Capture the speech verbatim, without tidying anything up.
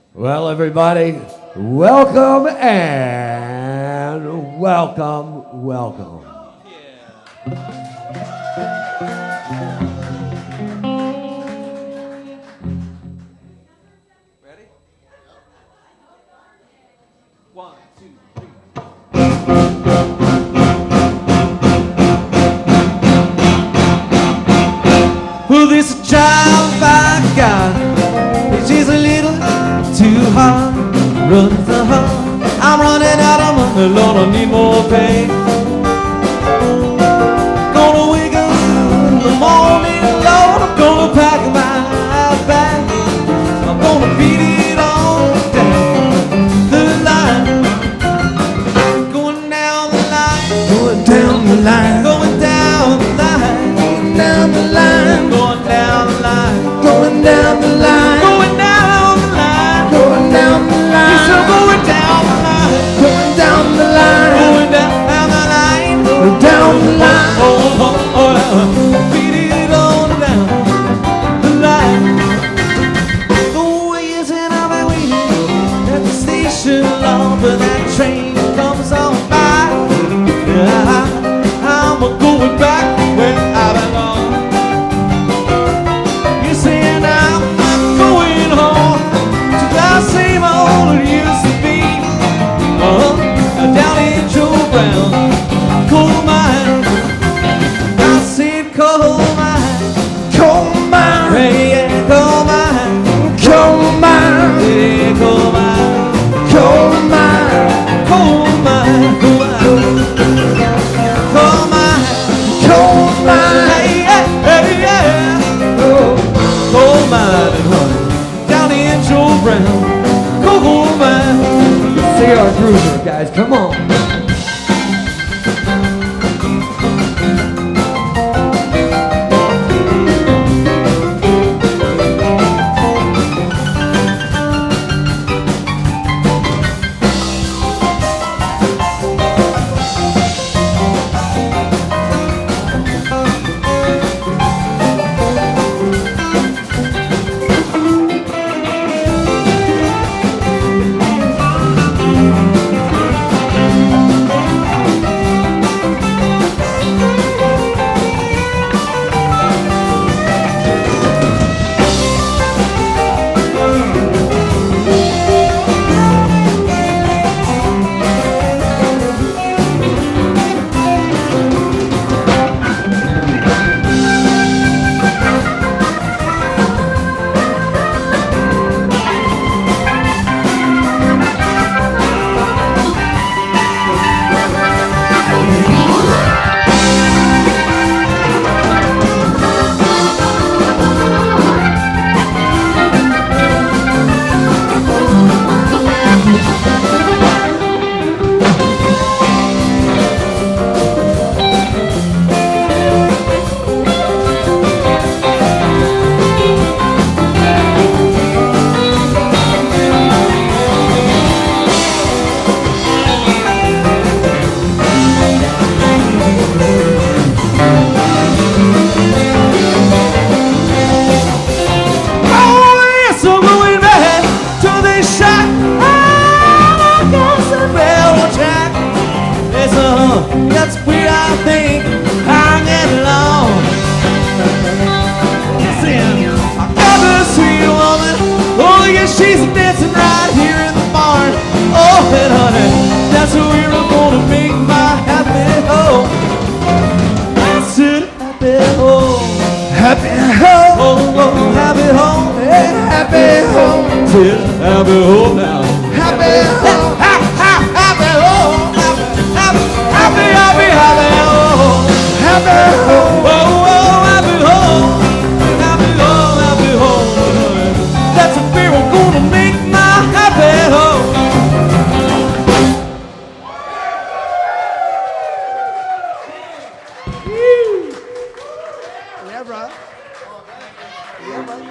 Well, everybody, welcome and welcome, welcome. Ready? One, two, three. Well, this child I got, she's a little too hard, runs the heart. I'm running out of money, Lord, I need more pay. Gonna wake up in the morning, Lord, I'm gonna pack my bag. I'm gonna beat it on down the line. Going down the line, going down the line, going down the line, going down the line, going down the line, going down the line, going down the line, going down the line. Yes, I'm going down the line, going down the line, going down the line, going down the line. Oh, oh, oh, oh, beat it on down the line. The way is in, I've been waiting at the station long, but that train comes on by. Yeah, I'm going back where I belong. You see, and I'm not going home to the same old it used to be. Uh-huh. Down in Joe Brown, coal mine. I said coal mine, coal mine, hey, yeah, coal mine, coal mine, yeah, coal mine, coal mine, coal mine, coal mine, coal mine, coal mine, hey, yeah, hey, yeah, oh, coal mine, honey, down in Joe Brown, coal mine. See our Gruver, guys, come on. That's where I think I get along. Listen, I got this sweet woman. Oh, yeah, she's dancing right here in the barn. Oh, and honey, that's where we're gonna make my happy home. I said happy home, happy home, oh, oh, happy home, hey, happy home, till happy home now, happy home, ha, ha, happy home. Happy, happy, happy home, happy home, oh, oh, happy home, happy home, happy home. That's a fear I'm gonna make my happy home. Yeah, bro. Yeah, bro.